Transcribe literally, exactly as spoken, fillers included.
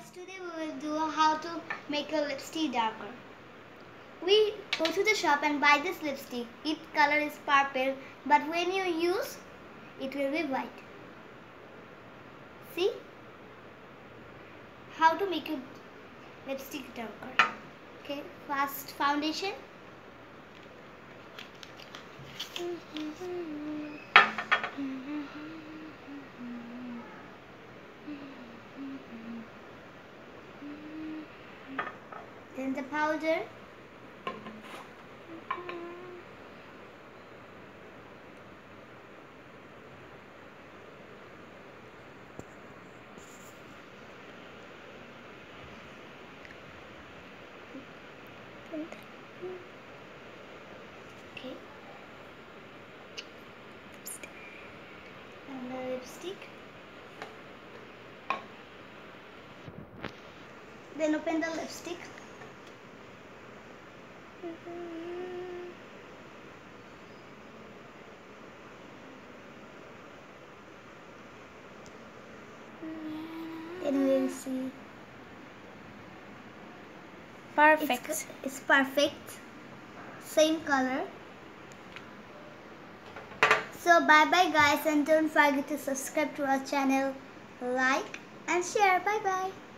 guys, today we will do how to make a lipstick darker. We go to the shop and buy this lipstick. Its color is purple, but when you use, it will be white. See? How to make a lipstick darker. Okay, first foundation. Then the powder. Okay. And the lipstick. Then open the lipstick. Then we'll see. Perfect. It's, it's perfect. Same color. So bye bye guys, and don't forget to subscribe to our channel, like and share. Bye bye.